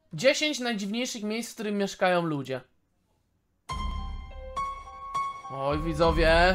10 najdziwniejszych miejsc, w którym mieszkają ludzie. Oj, widzowie.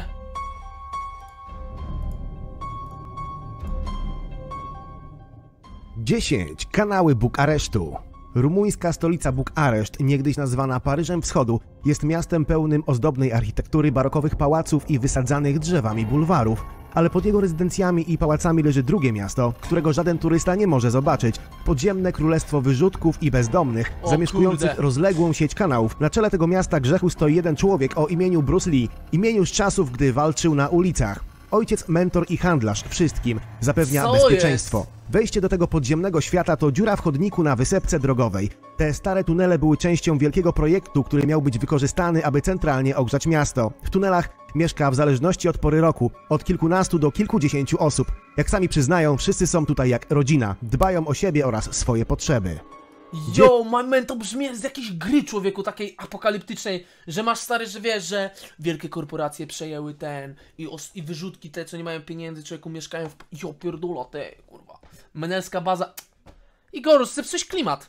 Dziesięć. Kanały Bukaresztu. Rumuńska stolica Bukareszt, niegdyś nazywana Paryżem Wschodu, jest miastem pełnym ozdobnej architektury, barokowych pałaców i wysadzanych drzewami bulwarów. Ale pod jego rezydencjami i pałacami leży drugie miasto, którego żaden turysta nie może zobaczyć. Podziemne królestwo wyrzutków i bezdomnych, zamieszkujących rozległą sieć kanałów. Na czele tego miasta grzechu stoi jeden człowiek o imieniu Bruce Lee, imieniu z czasów, gdy walczył na ulicach. Ojciec, mentor i handlarz wszystkim, zapewnia bezpieczeństwo. Wejście do tego podziemnego świata to dziura w chodniku na wysepce drogowej. Te stare tunele były częścią wielkiego projektu, który miał być wykorzystany, aby centralnie ogrzać miasto. W tunelach mieszka w zależności od pory roku od kilkunastu do kilkudziesięciu osób. Jak sami przyznają, wszyscy są tutaj jak rodzina, dbają o siebie oraz swoje potrzeby. Yo, man, to brzmi z jakiejś gry, człowieku, takiej apokaliptycznej, że masz, stary, że wiesz, że wielkie korporacje przejęły i wyrzutki te, co nie mają pieniędzy, człowieku, mieszkają w... Jo, pierdula, te, kurwa. Menelska baza. Igor, zepsułeś klimat.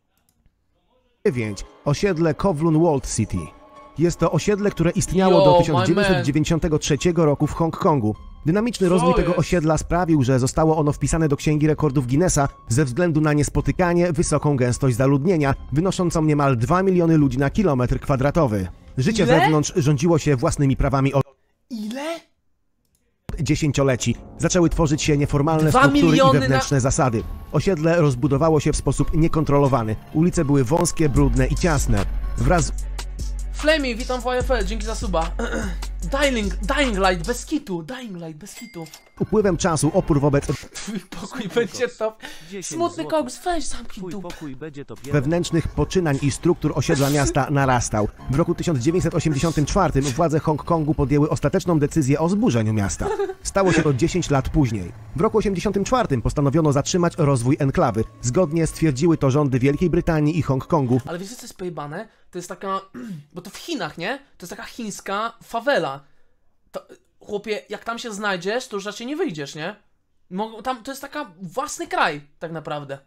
9. Osiedle Kowloon Walled City. Jest to osiedle, które istniało do 1993 roku w Hongkongu. Dynamiczny rozwój tego osiedla sprawił, że zostało ono wpisane do Księgi Rekordów Guinnessa ze względu na niespotykanie wysoką gęstość zaludnienia, wynoszącą niemal 2 miliony ludzi na kilometr kwadratowy. Życie wewnątrz rządziło się własnymi prawami od dziesięcioleci. Zaczęły tworzyć się nieformalne struktury i wewnętrzne zasady. Osiedle rozbudowało się w sposób niekontrolowany. Ulice były wąskie, brudne i ciasne. Wraz Flamey, witam w AFL, dzięki za suba. Dying Light, bez kitu, upływem czasu opór wobec Twój pokój będzie top. Smutny koks, weź zamknij dupę. wewnętrznych poczynań i struktur osiedla miasta narastał. W roku 1984 władze Hongkongu podjęły ostateczną decyzję o zburzeniu miasta. Stało się to 10 lat później. W roku 1984 postanowiono zatrzymać rozwój enklawy. Zgodnie stwierdziły to rządy Wielkiej Brytanii i Hongkongu. Ale wiecie, co jest pojebane? To jest taka... Bo to w Chinach, nie? To jest taka chińska fawela. To, chłopie, jak tam się znajdziesz, to już raczej nie wyjdziesz, nie? Tam to jest taka własny kraj, tak naprawdę.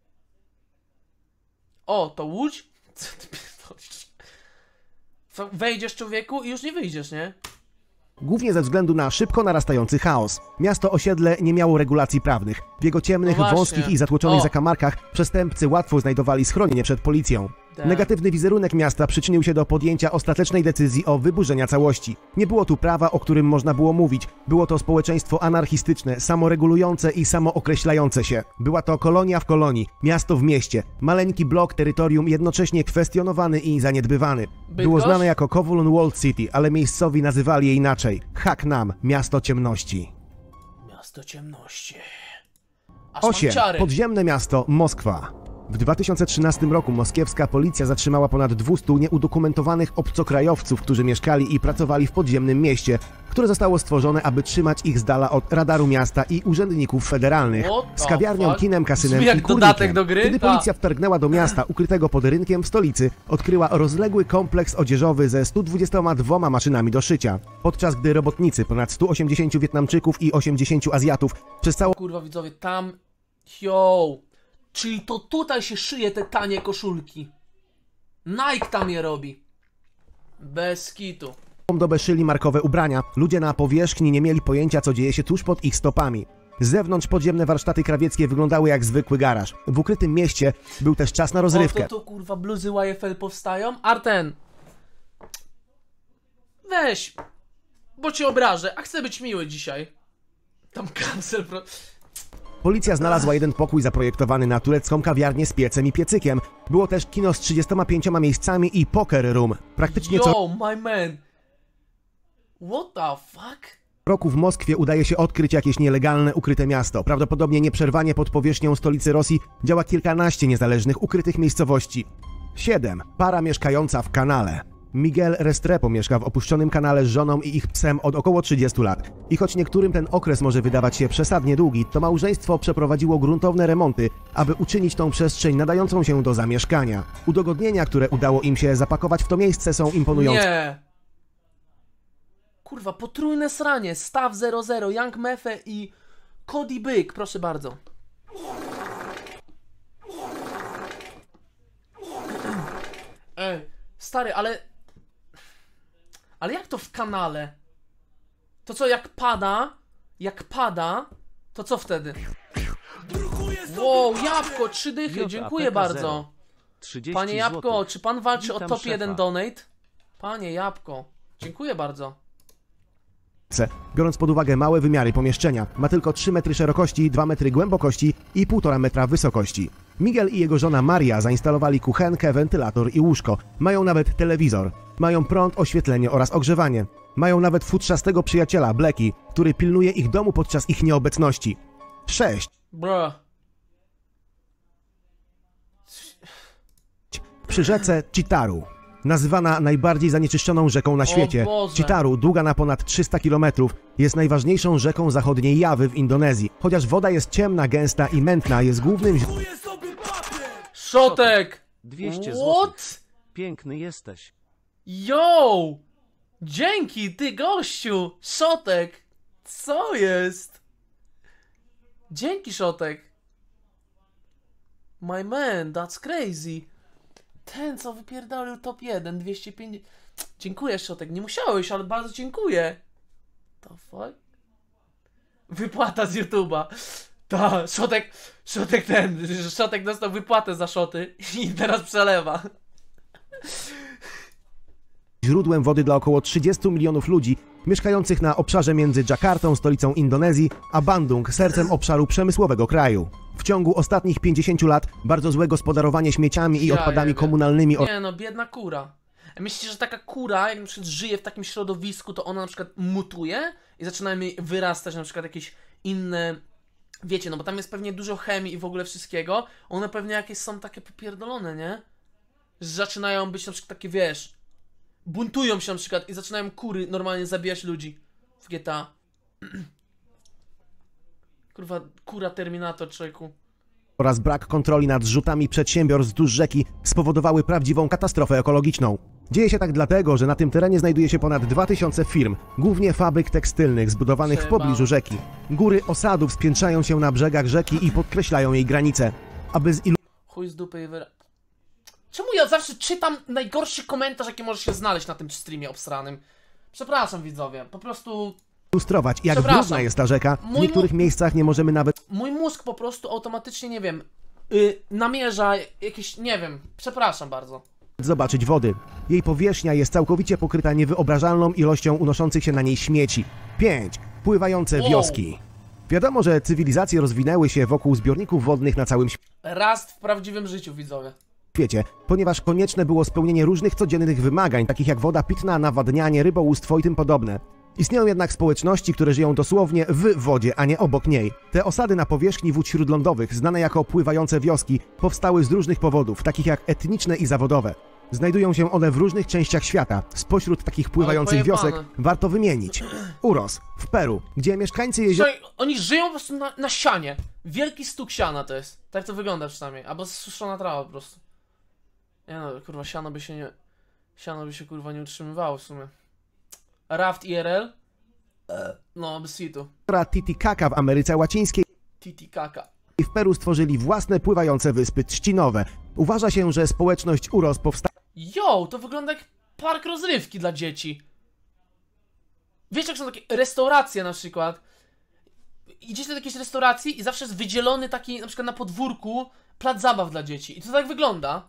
O, to Łódź? Co ty pierdolisz? Wejdziesz, człowieku, i już nie wyjdziesz, nie? Głównie ze względu na szybko narastający chaos. Miasto osiedle nie miało regulacji prawnych. W jego ciemnych, wąskich i zatłoczonych zakamarkach przestępcy łatwo znajdowali schronienie przed policją. Negatywny wizerunek miasta przyczynił się do podjęcia ostatecznej decyzji o wyburzeniu całości. Nie było tu prawa, o którym można było mówić. Było to społeczeństwo anarchistyczne, samoregulujące i samookreślające się. Była to kolonia w kolonii, miasto w mieście, maleńki blok terytorium jednocześnie kwestionowany i zaniedbywany. Było znane jako Kowloon Walled City, ale miejscowi nazywali je inaczej. Hak Nam, miasto ciemności. Miasto ciemności. 8. Podziemne miasto Moskwa. W 2013 roku moskiewska policja zatrzymała ponad 200 nieudokumentowanych obcokrajowców, którzy mieszkali i pracowali w podziemnym mieście, które zostało stworzone, aby trzymać ich z dala od radaru miasta i urzędników federalnych. Z kawiarnią, kinem, kasynem i kurnikiem. Kiedy policja wtargnęła do miasta ukrytego pod rynkiem w stolicy, odkryła rozległy kompleks odzieżowy ze 122 maszynami do szycia. Podczas gdy robotnicy, ponad 180 Wietnamczyków i 80 Azjatów przez całą... Kurwa, widzowie, tam... Yo! Czyli to tutaj się szyje te tanie koszulki. Nike tam je robi. Bez kitu. dobę szyli markowe ubrania. Ludzie na powierzchni nie mieli pojęcia, co dzieje się tuż pod ich stopami. Z zewnątrz podziemne warsztaty krawieckie wyglądały jak zwykły garaż. W ukrytym mieście był też czas na rozrywkę. O, to kurwa bluzy YFL powstają? Arten! Weź! Bo cię obrażę, a chcę być miły dzisiaj. Tam cancel... Policja znalazła jeden pokój zaprojektowany na turecką kawiarnię z piecem i piecykiem. Było też kino z 35 miejscami i poker room. Praktycznie Yo, my man! What the fuck? roku w Moskwie udaje się odkryć jakieś nielegalne, ukryte miasto. Prawdopodobnie nieprzerwanie pod powierzchnią stolicy Rosji działa kilkanaście niezależnych, ukrytych miejscowości. 7. Para mieszkająca w kanale. Miguel Restrepo mieszka w opuszczonym kanale z żoną i ich psem od około 30 lat. I choć niektórym ten okres może wydawać się przesadnie długi, to małżeństwo przeprowadziło gruntowne remonty, aby uczynić tą przestrzeń nadającą się do zamieszkania. Udogodnienia, które udało im się zapakować w to miejsce, są imponujące. Nie! Kurwa, potrójne sranie. Staw 00, Young Mefe i Cody Byk, proszę bardzo. Stary, ale... Ale jak to w kanale? To co, jak pada, to co wtedy? Wow, jabłko, 3 dychy, dziękuję bardzo. Panie Jabłko, czy pan walczy o top 1 donate? Panie Jabłko, dziękuję bardzo. Biorąc pod uwagę małe wymiary pomieszczenia, ma tylko 3 metry szerokości, 2 metry głębokości i 1,5 metra wysokości. Miguel i jego żona Maria zainstalowali kuchenkę, wentylator i łóżko. Mają nawet telewizor. Mają prąd, oświetlenie oraz ogrzewanie. Mają nawet futrzastego przyjaciela, Blackie, który pilnuje ich domu podczas ich nieobecności. 6. Bruh. Przy rzece Citaru. Nazywana najbardziej zanieczyszczoną rzeką na świecie, Citaru, długa na ponad 300 km, jest najważniejszą rzeką zachodniej Jawy w Indonezji. Chociaż woda jest ciemna, gęsta i mętna, jest głównym... Szotek! 200 zł. What? Piękny jesteś. Yo! Dzięki, ty gościu! Szotek! Co jest? Dzięki, Szotek! My man, that's crazy! Ten, co wypierdolił top 1, 250... Dziękuję, Szotek, nie musiałeś, ale bardzo dziękuję. The fuck? Wypłata z YouTube'a. Ta, Szotek dostał wypłatę za szoty i teraz przelewa. Źródłem wody dla około 30 milionów ludzi mieszkających na obszarze między Dżakartą, stolicą Indonezji, a Bandung, sercem obszaru przemysłowego kraju. W ciągu ostatnich 50 lat bardzo złe gospodarowanie śmieciami i odpadami komunalnymi... Nie no, biedna kura. Myślicie, że taka kura, jak na przykład żyje w takim środowisku, to ona na przykład mutuje i zaczynają jej wyrastać na przykład jakieś inne... Wiecie, no bo tam jest pewnie dużo chemii i w ogóle wszystkiego. One pewnie jakieś są takie popierdolone, nie? Że zaczynają być na przykład takie, wiesz... Buntują się na przykład i zaczynają kury normalnie zabijać ludzi w GTA. Kurwa, kura Terminator, człowieku. Oraz brak kontroli nad zrzutami przedsiębiorstw wzdłuż rzeki spowodowały prawdziwą katastrofę ekologiczną. Dzieje się tak dlatego, że na tym terenie znajduje się ponad 2000 firm, głównie fabryk tekstylnych zbudowanych w pobliżu rzeki. Góry osadów spiętrzają się na brzegach rzeki i podkreślają jej granice. Aby Chuj z dupy i Czemu ja zawsze czytam najgorszy komentarz, jaki może się znaleźć na tym streamie obsranym? Przepraszam, widzowie, po prostu... ilustrować, jak brudna jest ta rzeka, w niektórych miejscach nie możemy nawet... Mój mózg po prostu automatycznie, nie wiem, namierza jakieś, nie wiem, przepraszam bardzo. Zobaczyć wody. Jej powierzchnia jest całkowicie pokryta niewyobrażalną ilością unoszących się na niej śmieci. 5. Pływające wioski. Wiadomo, że cywilizacje rozwinęły się wokół zbiorników wodnych na całym Raz w prawdziwym życiu, widzowie. świecie, ponieważ konieczne było spełnienie różnych codziennych wymagań, takich jak woda pitna, nawadnianie, rybołówstwo i tym podobne. Istnieją jednak społeczności, które żyją dosłownie w wodzie, a nie obok niej. Te osady na powierzchni wód śródlądowych, znane jako pływające wioski, powstały z różnych powodów, takich jak etniczne i zawodowe. Znajdują się one w różnych częściach świata. Spośród takich pływających wiosek warto wymienić Uros w Peru, gdzie mieszkańcy jeziora... Oni żyją po prostu na sianie. Wielki stuk siana to jest. Tak to wygląda przynajmniej. Albo zsuszona trawa po prostu. Nie no, kurwa, siano by się kurwa nie utrzymywało w sumie. Raft IRL? No, bez hitu. Titicaca w Ameryce Łacińskiej Titicaca. i w Peru stworzyli własne pływające wyspy trzcinowe. Uważa się, że społeczność Uros powstała... Yo, to wygląda jak park rozrywki dla dzieci. Wiecie, jak są takie restauracje na przykład? Idziecie do jakiejś restauracji i zawsze jest wydzielony taki, na przykład na podwórku, plac zabaw dla dzieci. I to tak wygląda.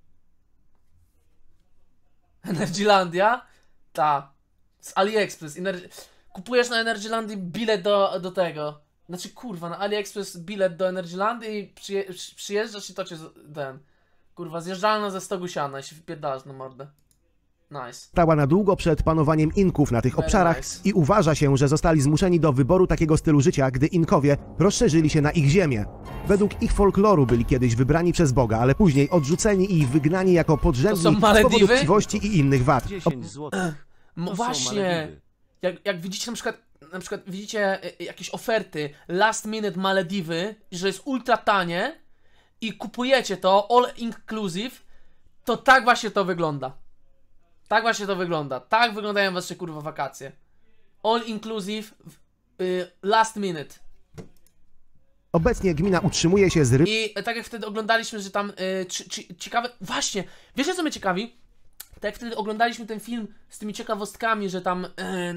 Energylandia? Ta. Z AliExpress. Kupujesz na Energylandii bilet do tego. Znaczy, kurwa, na AliExpress bilet do Energylandii i przyjeżdżasz i to cię ten... Kurwa, zjeżdżalna ze stogu siana i się wypierdalasz na mordę. Nice. Stała na długo przed panowaniem Inków na tych obszarach i uważa się, że zostali zmuszeni do wyboru takiego stylu życia, gdy Inkowie rozszerzyli się na ich ziemię. Według ich folkloru byli kiedyś wybrani przez Boga, ale później odrzuceni i wygnani jako podrzędni z powodu chciwości i innych wad. 10 zł. Właśnie, jak widzicie na przykład widzicie jakieś oferty last minute Malediwy, że jest ultra tanie i kupujecie to all inclusive, to tak właśnie to wygląda. Tak właśnie to wygląda. Tak wyglądają wasze kurwa wakacje. All inclusive, last minute. Obecnie gmina utrzymuje się z I tak jak wtedy oglądaliśmy, że tam ciekawe... Właśnie, wiecie co mnie ciekawi? Tak jak wtedy oglądaliśmy ten film z tymi ciekawostkami, że tam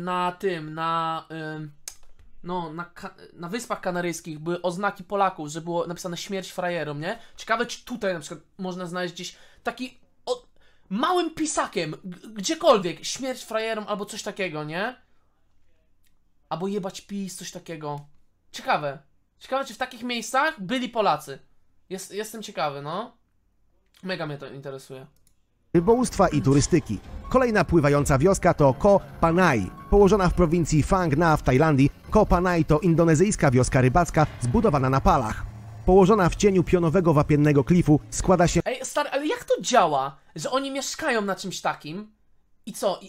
na Wyspach Kanaryjskich były oznaki Polaków, że było napisane śmierć frajerom, nie? Ciekawe, czy tutaj na przykład można znaleźć gdzieś taki małym pisakiem, gdziekolwiek, śmierć frajerom albo coś takiego, nie? Albo jebać PiS, coś takiego. Ciekawe. Ciekawe, czy w takich miejscach byli Polacy. Jestem ciekawy, no. Mega mnie to interesuje. Rybołówstwa i turystyki. Kolejna pływająca wioska to Koh Phangai. Położona w prowincji Phang Nga w Tajlandii, Koh Phangai to indonezyjska wioska rybacka zbudowana na palach. Położona w cieniu pionowego wapiennego klifu, składa się... Ej, stary, ale jak to działa? Że oni mieszkają na czymś takim i co?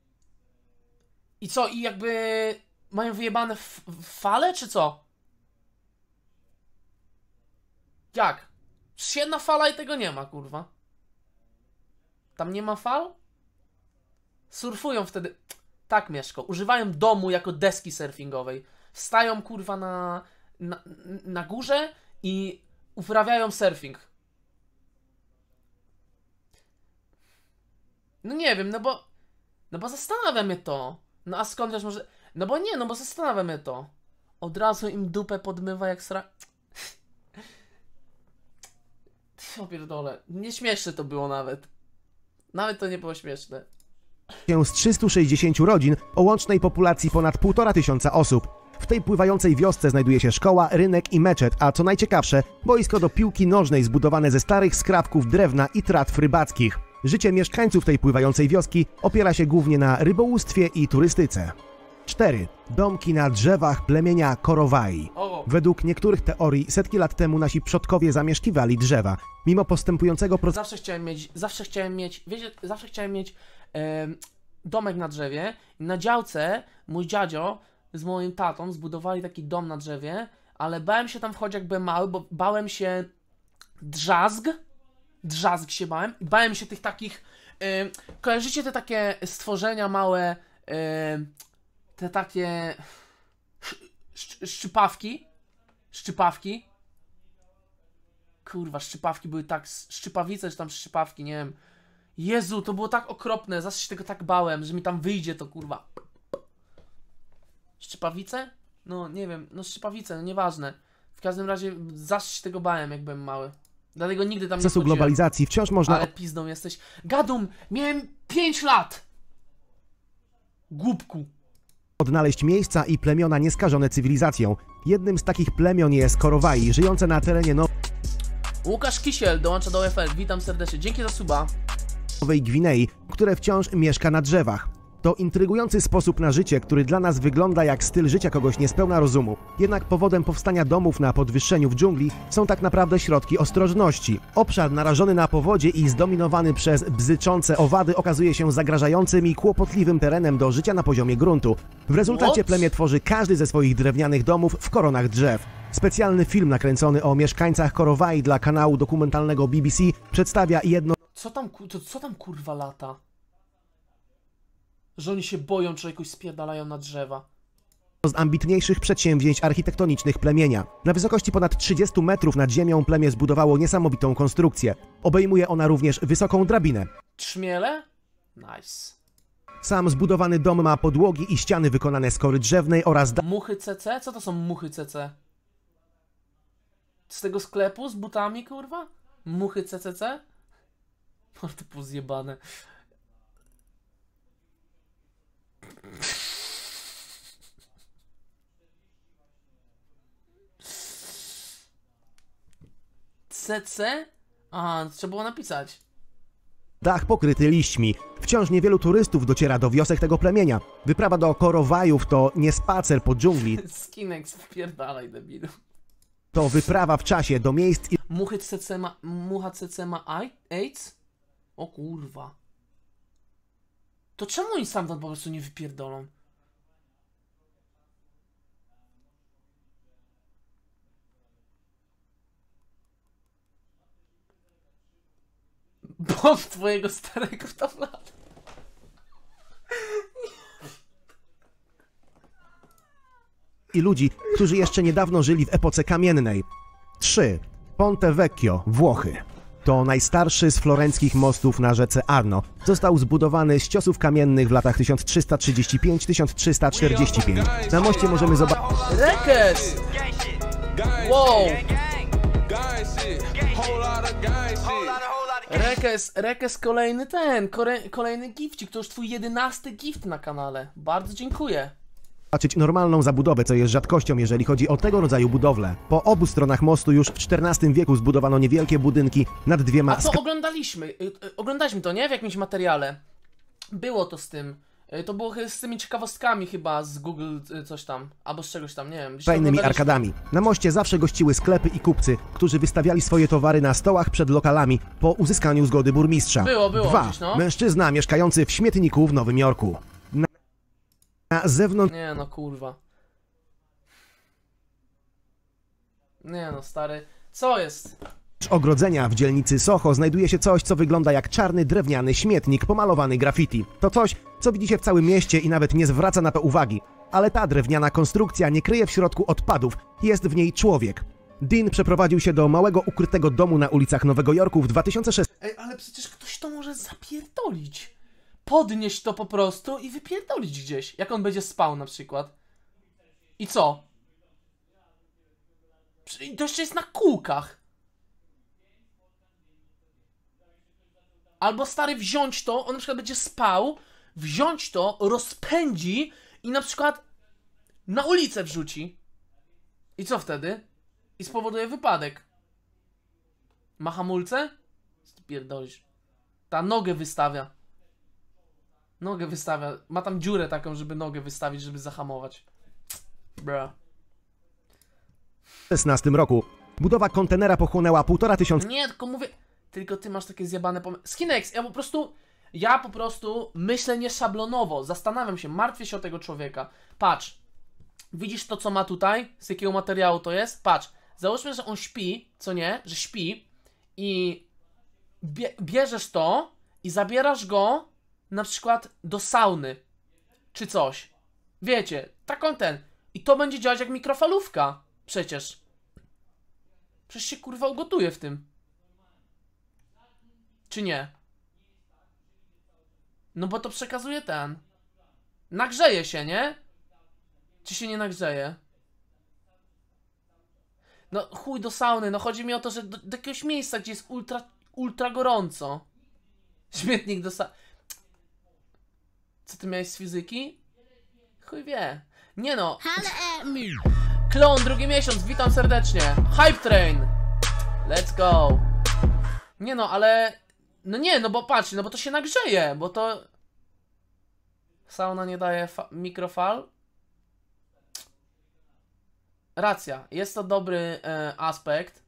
I co? I jakby mają wyjebane fale, czy co? Jak? Przecież jedna fala i tego nie ma, kurwa. Tam nie ma fal? Surfują wtedy... Tak, Mieszko. Używają domu jako deski surfingowej. Stają, kurwa, na górze i uprawiają surfing. No nie wiem, no bo zastanawia mnie to. No a skąd wiesz, może... No bo nie, no bo zastanawia mnie to. Od razu im dupę podmywa jak sra... Ja pierdolę. Nieśmieszne to było nawet. Nawet to nie było śmieszne. ...z 360 rodzin o łącznej populacji ponad 1500 osób. W tej pływającej wiosce znajduje się szkoła, rynek i meczet, a co najciekawsze, boisko do piłki nożnej zbudowane ze starych skrawków drewna i tratw rybackich. Życie mieszkańców tej pływającej wioski opiera się głównie na rybołówstwie i turystyce. 4. Domki na drzewach plemienia Korowai. Według niektórych teorii setki lat temu nasi przodkowie zamieszkiwali drzewa. Mimo postępującego procesu... Zawsze chciałem mieć domek na drzewie. Na działce mój dziadzio z moim tatą zbudowali taki dom na drzewie, ale bałem się tam wchodzić jak byłem mały, bo bałem się drzazg się bałem i bałem się tych takich kojarzycie te takie stworzenia małe, te takie szczypawki? Kurwa, szczypawki były tak, szczypawice czy tam szczypawki, nie wiem. Jezu, to było tak okropne, zawsze się tego tak bałem, że mi tam wyjdzie to, kurwa. Szczypawice? No, nie wiem, no szczypawice, no nieważne. W każdym razie zawsze się tego bałem, jak byłem mały. Dlatego nigdy tam nie wchodziłem. Globalizacji wciąż można... Ale pizdą jesteś. Gadum, miałem 5 lat! Głupku. Odnaleźć miejsca i plemiona nieskażone cywilizacją. Jednym z takich plemion jest Korowai, żyjące na terenie Łukasz Kisiel dołącza do OFL. Witam serdecznie. Dzięki za suba. Nowej Gwinei, które wciąż mieszka na drzewach. To intrygujący sposób na życie, który dla nas wygląda jak styl życia kogoś niespełna rozumu. Jednak powodem powstania domów na podwyższeniu w dżungli są tak naprawdę środki ostrożności. Obszar narażony na powodzie i zdominowany przez bzyczące owady okazuje się zagrażającym i kłopotliwym terenem do życia na poziomie gruntu. W rezultacie plemię tworzy każdy ze swoich drewnianych domów w koronach drzew. Specjalny film nakręcony o mieszkańcach Korowai dla kanału dokumentalnego BBC przedstawia jedno... Co tam kurwa lata? Że oni się boją, czy jakoś spierdalają na drzewa. Z ambitniejszych przedsięwzięć architektonicznych plemienia. Na wysokości ponad 30 metrów nad ziemią plemię zbudowało niesamowitą konstrukcję. Obejmuje ona również wysoką drabinę. Trzmiele? Nice. Sam zbudowany dom ma podłogi i ściany wykonane z kory drzewnej oraz... Muchy CC? Co to są muchy CC? Z tego sklepu z butami, kurwa? Muchy CCC? No to pół zjebane. CC? A, trzeba było napisać. Dach pokryty liśćmi. Wciąż niewielu turystów dociera do wiosek tego plemienia. Wyprawa do Korowajów to nie spacer po dżungli. Skinex, wpierdalaj, debilu. To wyprawa w czasie do miejsc... Mucha CC ma AIDS? O kurwa. To czemu oni stamtąd po prostu nie wypierdolą? Bomb twojego starego tam lata. I ludzi, którzy jeszcze niedawno żyli w epoce kamiennej. 3. Ponte Vecchio, Włochy. To najstarszy z florenckich mostów na rzece Arno. Został zbudowany z ciosów kamiennych w latach 1335-1345. Na moście możemy zobaczyć... Rekes! Wow! Rekes kolejny kolejny gifcik, to już twój 11 gift na kanale. Bardzo dziękuję. normalną zabudowę, co jest rzadkością, jeżeli chodzi o tego rodzaju budowle. Po obu stronach mostu już w XIV wieku zbudowano niewielkie budynki nad dwiema... A to oglądaliśmy to, nie? W jakimś materiale. Było to z tym. To było z tymi ciekawostkami chyba z Google coś tam, albo z czegoś tam, nie wiem. Fajnymi arkadami. Na moście zawsze gościły sklepy i kupcy, którzy wystawiali swoje towary na stołach przed lokalami po uzyskaniu zgody burmistrza. Było 2. gdzieś, no. Mężczyzna mieszkający w śmietniku w Nowym Jorku. Na zewnątrz... Nie no, kurwa. Nie no, stary. Co jest? Ogrodzenia w dzielnicy Soho znajduje się coś, co wygląda jak czarny drewniany śmietnik pomalowany graffiti. To coś, co widzi się w całym mieście i nawet nie zwraca na to uwagi. Ale ta drewniana konstrukcja nie kryje w środku odpadów, jest w niej człowiek. Dean przeprowadził się do małego ukrytego domu na ulicach Nowego Jorku w 2006. Ej, ale przecież ktoś to może zapierdolić. Podnieść to po prostu i wypierdolić gdzieś. Jak on będzie spał na przykład. I co? To jeszcze jest na kółkach. Albo stary wziąć to, on na przykład będzie spał, wziąć to, rozpędzi i na przykład na ulicę wrzuci. I co wtedy? I spowoduje wypadek. Ma hamulce? Co ty pierdolisz? Ta nogę wystawia. Nogę wystawia. Ma tam dziurę taką, żeby nogę wystawić, żeby zahamować. Bra. W 2016 roku budowa kontenera pochłonęła 1500... Nie, tylko mówię... Tylko ty masz takie zjebane pomysły. Skinex, ja po prostu myślę nieszablonowo. Zastanawiam się, martwię się o tego człowieka. Patrz. Widzisz to, co ma tutaj? Z jakiego materiału to jest? Patrz. Załóżmy, że on śpi, co nie? Że śpi i bierzesz to i zabierasz go na przykład do sauny. Czy coś. Wiecie, taką i to będzie działać jak mikrofalówka. Przecież się kurwa ugotuje w tym. Czy nie? No bo to przekazuje nagrzeje się, nie? Czy się nie nagrzeje? No chuj do sauny, no chodzi mi o to, że do jakiegoś miejsca, gdzie jest ultra gorąco. Śmietnik do sauny. Co ty miałeś z fizyki? Chuj wie. Nie no. Klon, 2. miesiąc, witam serdecznie. Hype Train. Let's go. Nie no, ale... No nie, no bo patrz, no bo to się nagrzeje, bo to... Sauna nie daje mikrofal. Racja, jest to dobry aspekt.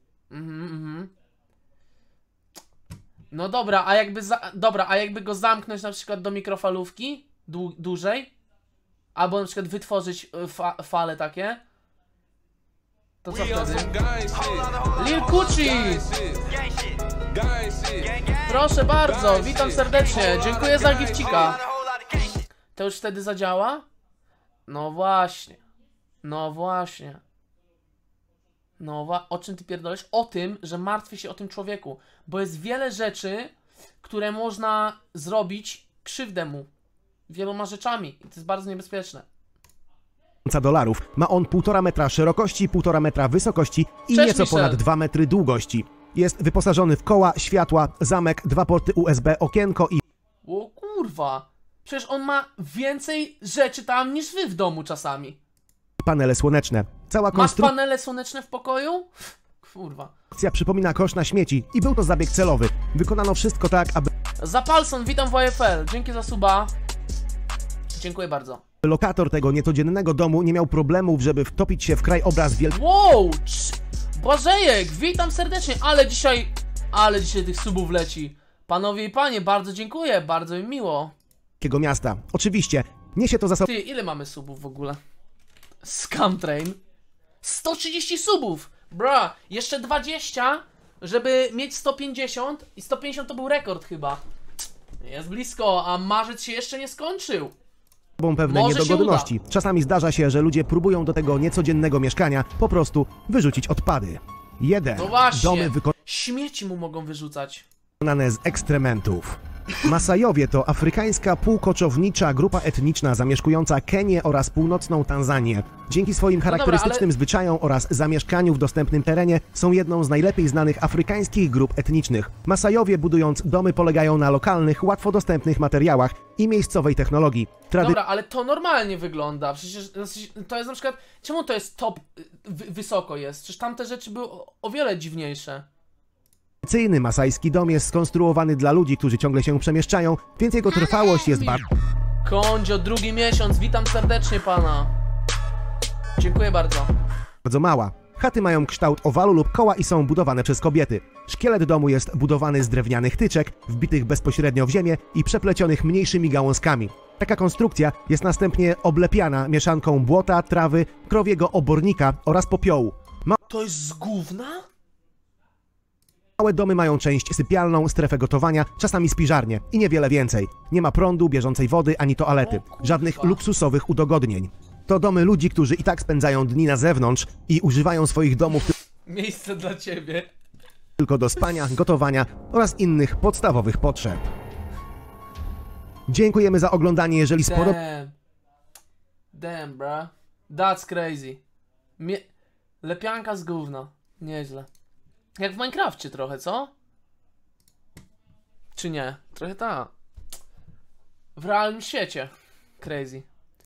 No dobra, a jakby go zamknąć na przykład do mikrofalówki dłużej, albo na przykład wytworzyć fale takie, to co wtedy? Lil Kuchi! Proszę bardzo, witam serdecznie, dziękuję za gifcika. To już wtedy zadziała? No właśnie. No właśnie. O czym ty pierdolisz? O tym, że martwię się o tym człowieku. Bo jest wiele rzeczy, które można zrobić krzywdę mu. Wieloma rzeczami. I to jest bardzo niebezpieczne. $1,000. Ma on 1,5 metra szerokości, 1,5 metra wysokości i Cześć, nieco Michel. ponad 2 metry długości. Jest wyposażony w koła, światła, zamek, 2 porty USB, okienko i O kurwa. Przecież on ma więcej rzeczy tam niż wy w domu czasami. panele słoneczne. Cała Masz konstrukcja panele słoneczne w pokoju? Kurwa. przypomina kosz na śmieci i był to zabieg celowy. Wykonano wszystko tak, aby Zapalson, witam w YFL. Dzięki za suba. Dziękuję bardzo. lokator tego niecodziennego domu nie miał problemów, żeby wtopić się w krajobraz Wow! Błażejek, witam serdecznie. Ale dzisiaj tych subów leci. Panowie i panie, bardzo dziękuję. Bardzo mi miło. wielkiego miasta. Oczywiście, niesie to za sobą Ty, ile mamy subów w ogóle? Scam Train. 130 subów! Bra, jeszcze 20, żeby mieć 150. I 150 to był rekord chyba. Jest blisko, a marzec się jeszcze nie skończył. pewne Może się niedogodności. Czasami zdarza się, że ludzie próbują do tego niecodziennego mieszkania po prostu wyrzucić odpady. 1. No właśnie. Domy śmieci mu mogą wyrzucać. z ekstrementów. Masajowie to afrykańska półkoczownicza grupa etniczna zamieszkująca Kenię oraz północną Tanzanię. Dzięki swoim charakterystycznym zwyczajom oraz zamieszkaniu w dostępnym terenie są jedną z najlepiej znanych afrykańskich grup etnicznych. Masajowie, budując domy, polegają na lokalnych, łatwo dostępnych materiałach i miejscowej technologii. Dobra, ale to normalnie wygląda. Przecież to jest na przykład... Czemu to jest top... wysoko jest? Przecież tamte rzeczy były o wiele dziwniejsze. Tradycyjny masajski dom jest skonstruowany dla ludzi, którzy ciągle się przemieszczają, więc jego trwałość jest Kondzio, drugi miesiąc, witam serdecznie pana. Dziękuję bardzo. bardzo mała. Chaty mają kształt owalu lub koła i są budowane przez kobiety. Szkielet domu jest budowany z drewnianych tyczek, wbitych bezpośrednio w ziemię i przeplecionych mniejszymi gałązkami. Taka konstrukcja jest następnie oblepiana mieszanką błota, trawy, krowiego obornika oraz popiołu. To jest z gówna? Małe domy mają część sypialną, strefę gotowania, czasami spiżarnię i niewiele więcej. Nie ma prądu, bieżącej wody ani toalety. Żadnych luksusowych udogodnień. To domy ludzi, którzy i tak spędzają dni na zewnątrz i używają swoich domów Miejsce dla ciebie. tylko do spania, gotowania oraz innych podstawowych potrzeb. Dziękujemy za oglądanie, jeżeli Damn, bruh. That's crazy. Lepianka z gówna. Nieźle. Jak w Minecrafcie trochę, co? Czy nie? Trochę tak. W realnym świecie. Crazy.